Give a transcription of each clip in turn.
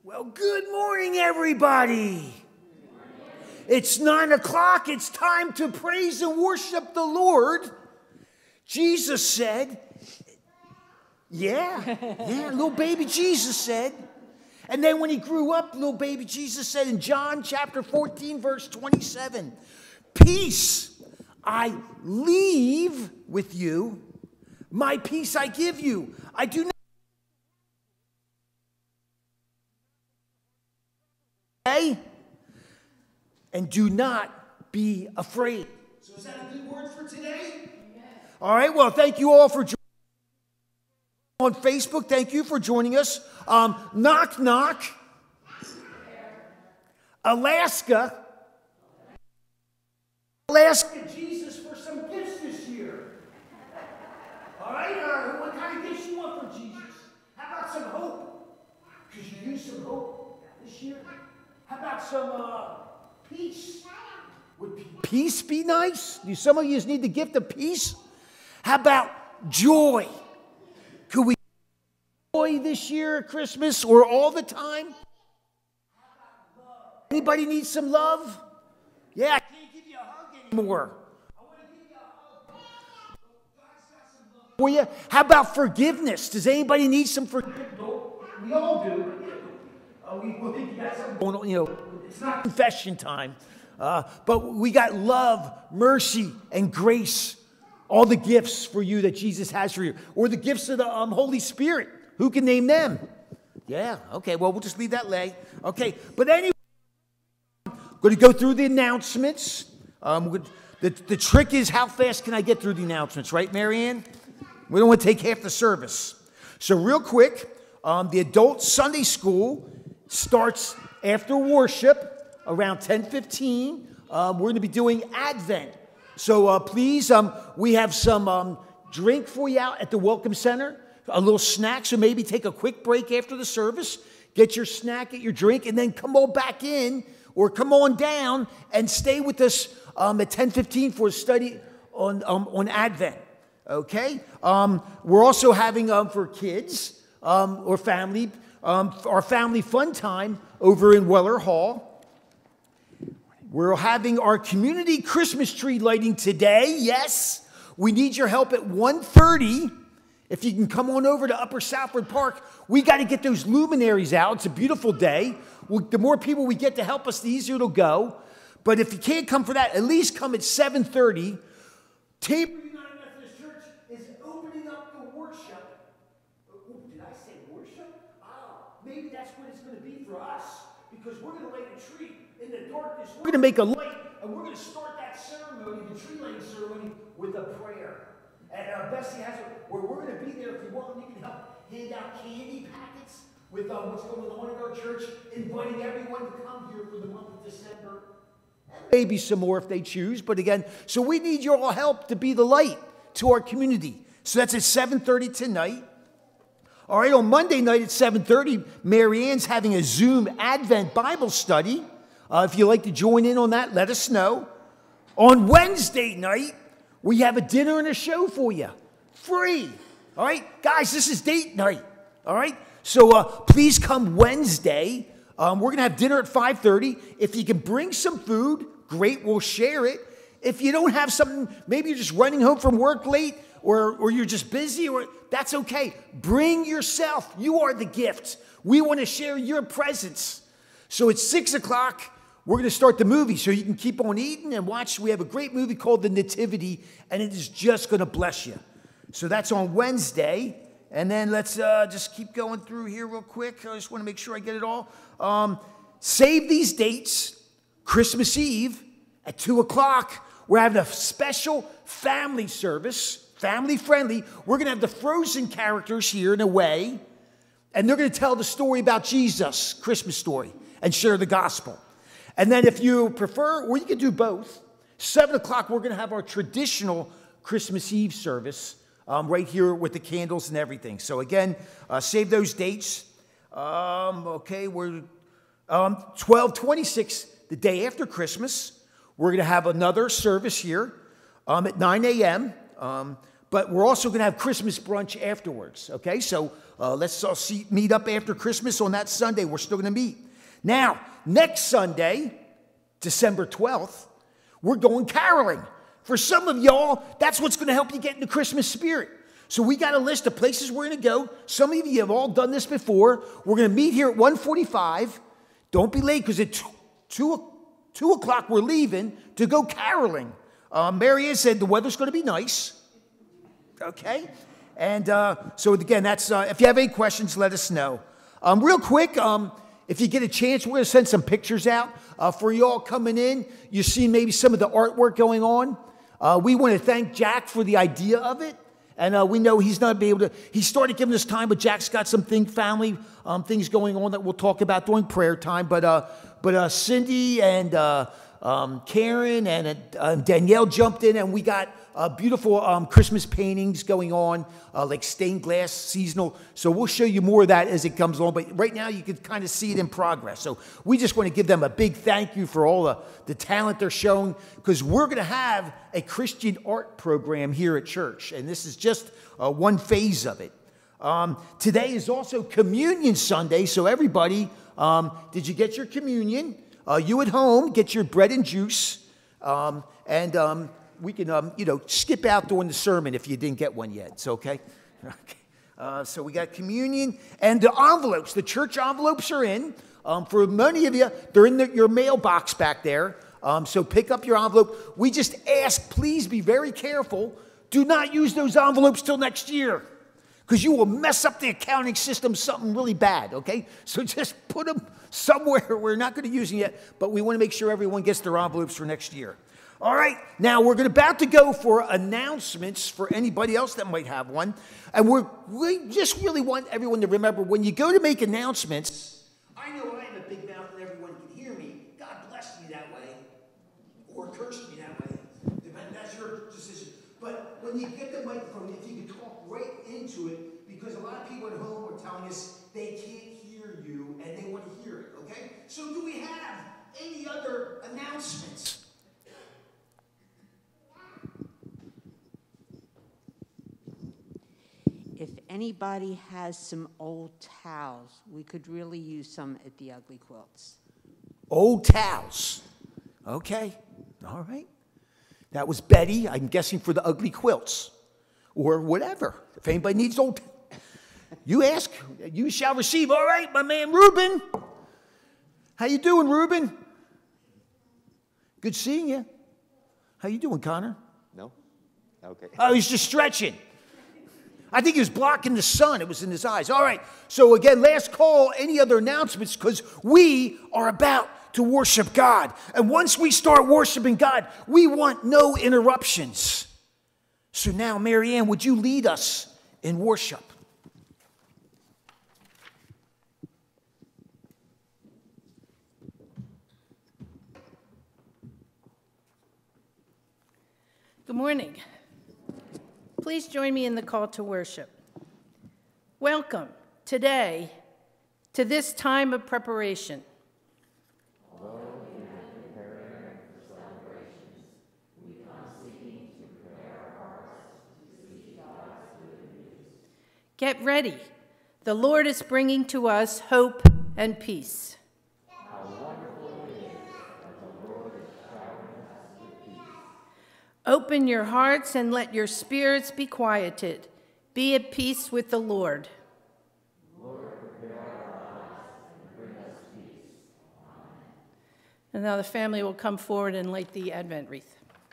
Well, good morning, everybody. It's 9 o'clock. It's time to praise and worship the Lord. Jesus said, little baby Jesus said. And then when he grew up, little baby Jesus said in John chapter 14, verse 27, peace I leave with you, my peace I give you. I do not. And do not be afraid. So is that a good word for today? Yes. All right, well, thank you all for joining on Facebook. Thank you for joining us. Knock, knock. Alaska, Jesus for some gifts this year. All right, what kind of gifts you want from Jesus? How about some hope? Because you use some hope this year. How about some peace? Would peace be nice? Do some of you just need the gift of peace? How about joy? Could we joy this year at Christmas or all the time? Anybody need some love? Yeah, I can't give you a hug anymore. I want to give you a hug. God's got some love for you. How about forgiveness? Does anybody need some forgiveness? We all do. We think you got something going on, it's not confession time. But we got love, mercy, and grace. All the gifts for you that Jesus has for you. Or the gifts of the Holy Spirit. Who can name them? Yeah, okay, well, we'll just leave that lay. Okay, but anyway, I'm going to go through the announcements. The trick is, how fast can I get through the announcements, right, Marianne? We don't want to take half the service. So real quick, the adult Sunday school starts after worship around 10:15. We're going to be doing Advent. So please, we have some drink for you out at the Welcome Center, a little snack. So maybe take a quick break after the service, get your snack, get your drink, and then come on back in or come on down and stay with us at 10:15 for a study on Advent. Okay? We're also having for kids or family, our family fun time over in Weller Hall. We're having our community Christmas tree lighting today. Yes, we need your help at 1:30. If you can come on over to Upper Southwood Park, we got to get those luminaries out. It's a beautiful day. The more people we get to help us, the easier it'll go. But if you can't come for that, at least come at 7:30. Tabor United Methodist Church is opening up the worship. Did I say worship? Maybe that's what it's going to be for us, because we're going to light a tree in the darkness. We're going to make a light, and we're going to start that ceremony, the tree lighting ceremony, with a prayer. And Bessie has it where we're going to be there. If you want, you can help hand out candy packets with what's going on in our church, inviting everyone to come here for the month of December. And maybe some more if they choose. But again, so we need your all help to be the light to our community. So that's at 7:30 tonight. All right, on Monday night at 7:30, Mary Ann's having a Zoom Advent Bible study. If you'd like to join in on that, let us know. On Wednesday night, we have a dinner and a show for you, free. All right, guys, this is date night. All right, so please come Wednesday. We're going to have dinner at 5:30. If you can bring some food, great, we'll share it. If you don't have something, maybe you're just running home from work late, or you're just busy, or that's okay. Bring yourself. You are the gift. We want to share your presence. So it's 6 o'clock. We're going to start the movie so you can keep on eating and watch. We have a great movie called The Nativity, and it is just going to bless you. So that's on Wednesday. And then let's just keep going through here real quick. I just want to make sure I get it all. Save these dates. Christmas Eve at 2 o'clock. We're having a special family service, family friendly. We're going to have the Frozen characters here in a way. And they're going to tell the story about Jesus, Christmas story, and share the gospel. And then if you prefer, or you can do both, 7 o'clock, we're going to have our traditional Christmas Eve service right here with the candles and everything. So again, save those dates. Okay, we're 12/26, the day after Christmas. We're going to have another service here at 9 a.m. but we're also going to have Christmas brunch afterwards, okay? So let's all meet up after Christmas on that Sunday. We're still going to meet. Now, next Sunday, December 12th, we're going caroling. For some of y'all, that's what's going to help you get in the Christmas spirit. So we got a list of places we're going to go. Some of you have all done this before. We're going to meet here at 1:45. Don't be late because at 2 o'clock we're leaving to go caroling. Mary Ann said the weather's going to be nice. Okay? And so again, that's if you have any questions, let us know. Real quick, if you get a chance, we're going to send some pictures out for you all coming in. You see maybe some of the artwork going on. We want to thank Jack for the idea of it. And we know he's not be able to, he started giving us time, but Jack's got some family things going on that we'll talk about during prayer time. But Cindy and Karen and Danielle jumped in, and we got beautiful Christmas paintings going on, like stained glass, seasonal. So we'll show you more of that as it comes along. But right now, you can kind of see it in progress. So we just want to give them a big thank you for all the talent they're showing, because we're going to have a Christian art program here at church. And this is just one phase of it. Today is also Communion Sunday. So everybody, did you get your communion? You at home, get your bread and juice. And we can, skip out during the sermon if you didn't get one yet. It's okay. Okay. So we got communion and the envelopes. The church envelopes are in. For many of you, they're in your mailbox back there. So pick up your envelope. We just ask, please be very careful. Do not use those envelopes till next year, because you will mess up the accounting system something really bad, okay? So just put them somewhere. We're not going to use them yet, but we want to make sure everyone gets their envelopes for next year. All right, now we're about to go for announcements for anybody else that might have one. And we just really want everyone to remember, when you go to make announcements, I know I have a big mouth and everyone can hear me. God bless me that way, or curse me that way. That's your decision. But when you get the microphone, if you can talk right into it, because a lot of people at home are telling us they can't hear you and they want to hear it, okay? So do we have any other announcements? If anybody has some old towels, we could really use some at the Ugly Quilts. Old towels. Okay. All right. That was Betty, I'm guessing, for the Ugly Quilts. Or whatever. If anybody needs old, you ask, you shall receive. All right, my man Reuben. How you doing, Reuben? Good seeing you. How you doing, Connor? No? Okay. Oh, he's just stretching. I think he was blocking the sun. It was in his eyes. All right. So again, last call. Any other announcements? Because we are about to worship God. And once we start worshiping God, we want no interruptions. So now, Mary Ann, would you lead us in worship? Good morning. Please join me in the call to worship. Welcome today to this time of preparation. Although we have been preparing for celebrations, we come seeking to prepare our hearts to receive God's good news. Get ready. The Lord is bringing to us hope and peace. How wonderful it is that the Lord is showering us with peace. Open your hearts and let your spirits be quieted. Be at peace with the Lord. Lord, prepare our lives and bring us peace. Amen. And now the family will come forward and light the Advent wreath.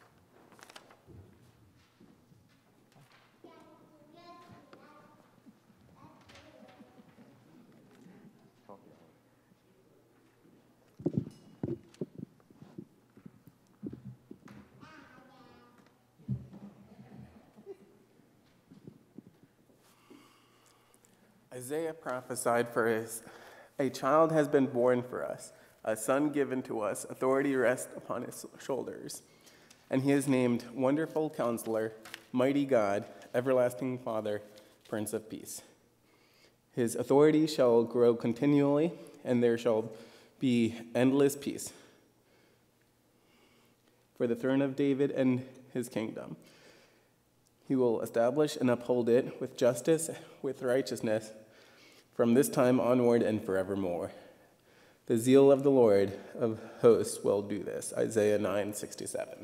Isaiah prophesied a child has been born for us, a son given to us, authority rests upon his shoulders. And he is named Wonderful Counselor, Mighty God, Everlasting Father, Prince of Peace. His authority shall grow continually, and there shall be endless peace for the throne of David and his kingdom. He will establish and uphold it with justice, with righteousness, from this time onward and forevermore. The zeal of the Lord of hosts will do this. Isaiah 9:67.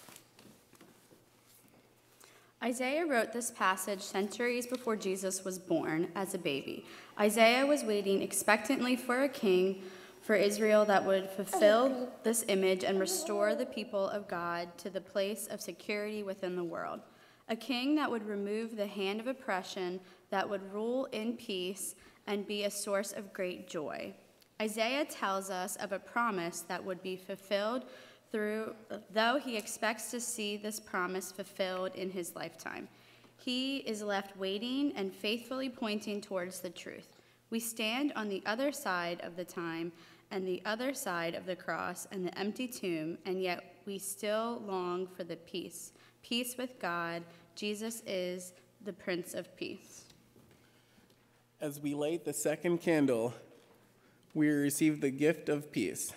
Isaiah wrote this passage centuries before Jesus was born as a baby. Isaiah was waiting expectantly for a king for Israel that would fulfill this image and restore the people of God to the place of security within the world. A king that would remove the hand of oppression, that would rule in peace and be a source of great joy. Isaiah tells us of a promise that would be fulfilled though he expects to see this promise fulfilled in his lifetime. He is left waiting and faithfully pointing towards the truth. We stand on the other side of the time and the other side of the cross and the empty tomb, and yet we still long for the peace. Peace with God. Jesus is the Prince of Peace. As we light the second candle, we receive the gift of peace.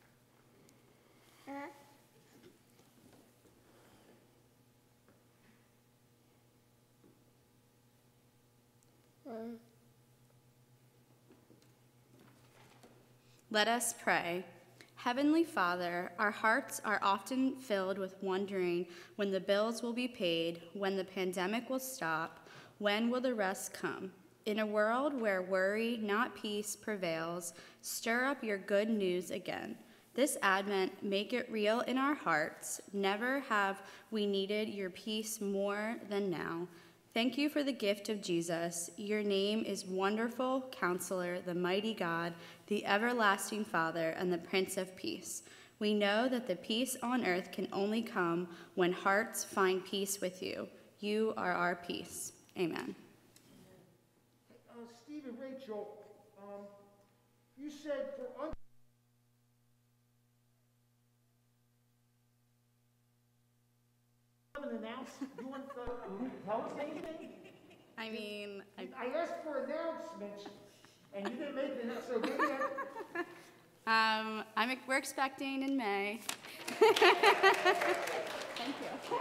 Let us pray. Heavenly Father, our hearts are often filled with wondering when the bills will be paid, when the pandemic will stop, when will the rest come. In a world where worry, not peace, prevails, stir up your good news again. This Advent, make it real in our hearts. Never have we needed your peace more than now. Thank you for the gift of Jesus. Your name is Wonderful Counselor, the Mighty God, the Everlasting Father, and the Prince of Peace. We know that the peace on earth can only come when hearts find peace with you. You are our peace. Amen. Steve and Rachel, you said for an announcement. You want to tell us anything? I mean, I asked for announcements, and you didn't make an announcement. So maybe we're expecting in May. Thank you.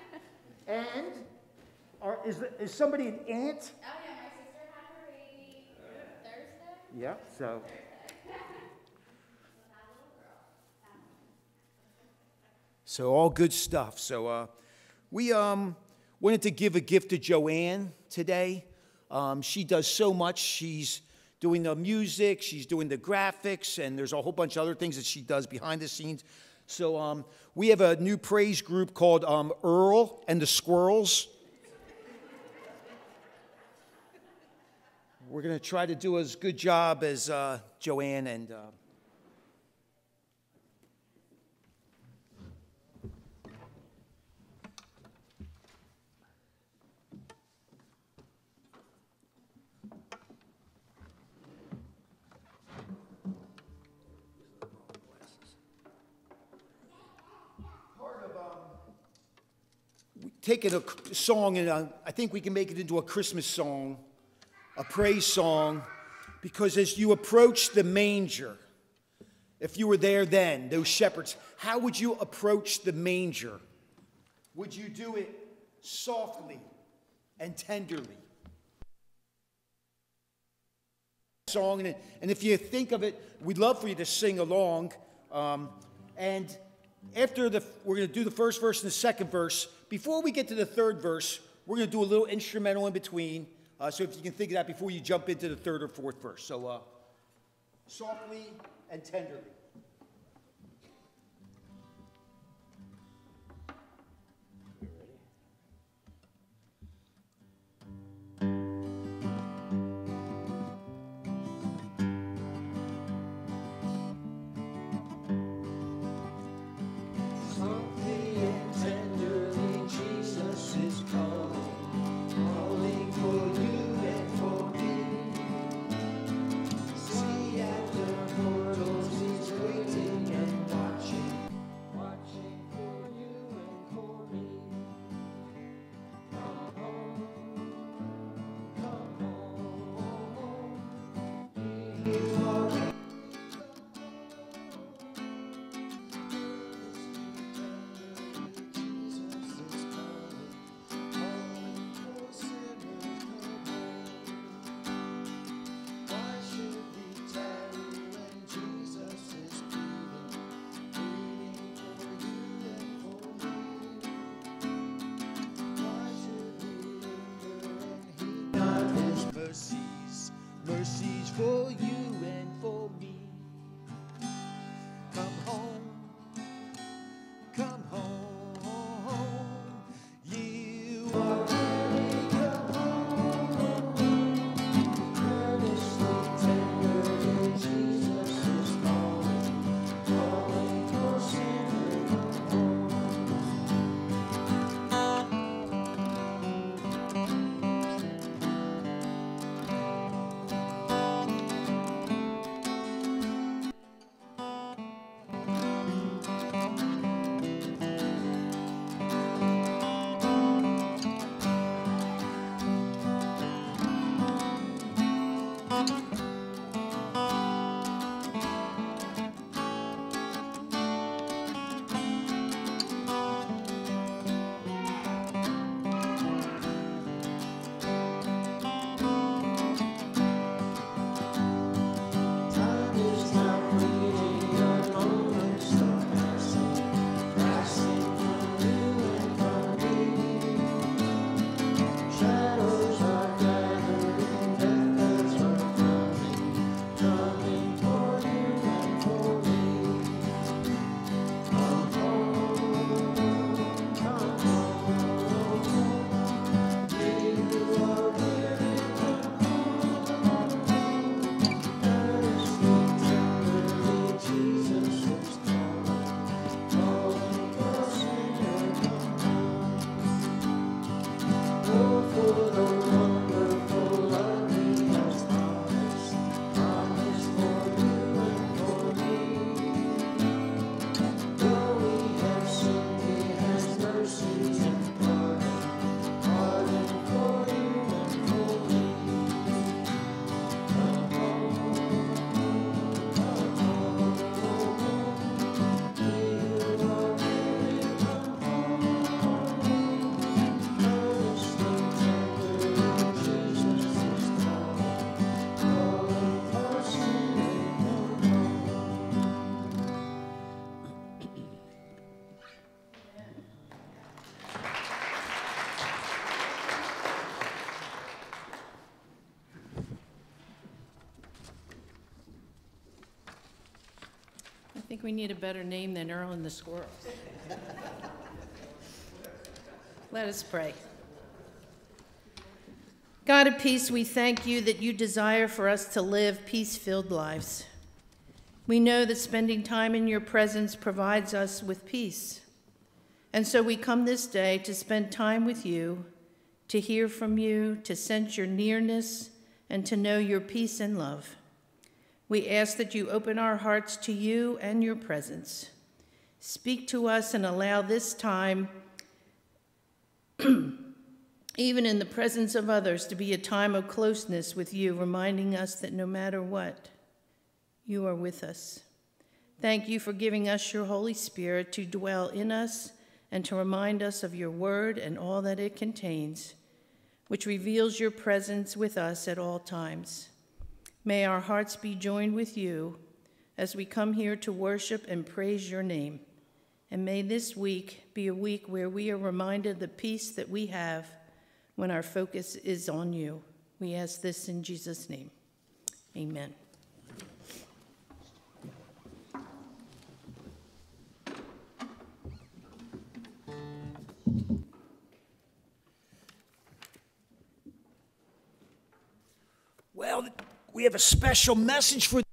And is somebody an aunt? Oh yeah, my sister had her baby Thursday. Yeah. So. So all good stuff. So we wanted to give a gift to Joanne today. She does so much. She's doing the music, she's doing the graphics, and there's a whole bunch of other things that she does behind the scenes. So we have a new praise group called Earl and the Squirrels. We're going to try to do as good job as Joanne and... taken a song, and I think we can make it into a Christmas song, a praise song, because as you approach the manger, if you were there then, those shepherds, how would you approach the manger? Would you do it softly and tenderly? Song, and if you think of it, we'd love for you to sing along. And after we're going to do the first verse and the second verse. Before we get to the third verse, we're going to do a little instrumental in between. So if you can think of that before you jump into the third or fourth verse. So softly and tenderly. See at the portals, he's mercies for you and for me. Come home, come home, you are ready, come home. Earnestly, tenderly, Jesus is calling your sinner, come home. Time is now fleeting, our moments are passing, passing from you and from me. Shadows are gathering, death are coming, coming for you and for me. Come home, come home, you are weary, come home. Earnestly, tenderly, Jesus is calling your sinner, come home. Oh, for the wonderful love He has promised, promised for you and for me. Though we have sinned, He has mercy and pardon, pardon for you and for me. Come home, come home, you are weary, come home. Earnestly, tenderly, Jesus is calling for sinner, come home. I think we need a better name than Earl and the Squirrels. Let us pray. God of peace, we thank you that you desire for us to live peace-filled lives. We know that spending time in your presence provides us with peace. And so we come this day to spend time with you, to hear from you, to sense your nearness, and to know your peace and love. We ask that you open our hearts to you and your presence. Speak to us and allow this time, even in the presence of others, to be a time of closeness with you, reminding us that no matter what, you are with us. Thank you for giving us your Holy Spirit to dwell in us and to remind us of your word and all that it contains, which reveals your presence with us at all times. May our hearts be joined with you as we come here to worship and praise your name. And may this week be a week where we are reminded of the peace that we have when our focus is on you. We ask this in Jesus' name. Amen. Well, we have a special message for